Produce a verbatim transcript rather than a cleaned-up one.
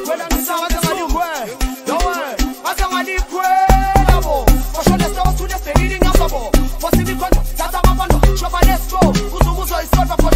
Kwela nisanga ngadikwe. Yawe, asa ngadikwe labo. Koshone sto studio sterili nyasabo. Fosi mikono, tata mapano, chopa let's go. Uzu uzo isolva